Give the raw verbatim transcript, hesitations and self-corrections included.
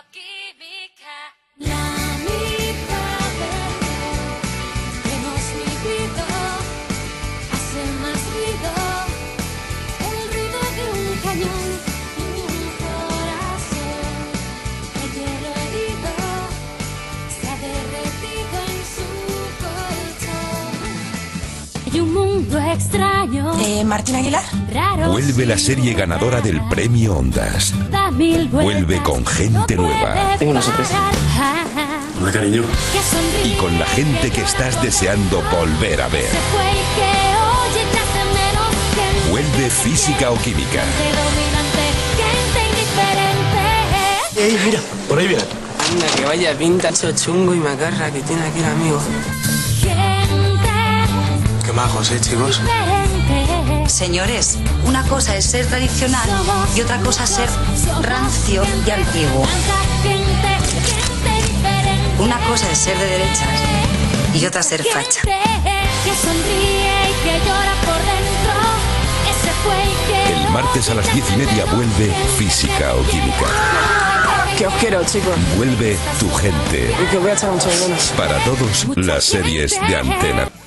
química. La mitad que hemos vivido hace más ruido, el ruido de un cañón y un corazón que hielo herido se ha derretido en su colchón. Hay un mundo extraño. Eh, Martín Aguilar. Raro. Vuelve la serie ganadora del premio Ondas. Da mil Vuelve con gente nueva. Tengo una sorpresa. Hola, cariño. Que sonríe, Y con la gente que estás deseando volver a ver. se fue y que oye te hace menos gente. Vuelve Física o Química. Gente dominante, gente indiferente. Ey, mira, por ahí viene. Anda, que vaya pinta, hecho chungo y macarra que tiene aquí el amigo. Gente Qué majos, eh, chicos. diferente. Señores, una cosa es ser tradicional y otra cosa es ser rancio y antiguo. Tanta gente, gente diferente. Una cosa es ser de derechas y otra ser facha. Gente que sonríe y que llora por dentro. Ese fue y que El martes a las diez y media vuelve Física o Química. Que os quiero, chicos. Vuelve tu gente. Y que voy a echar mucho de menos. Para todos, las series de Antena.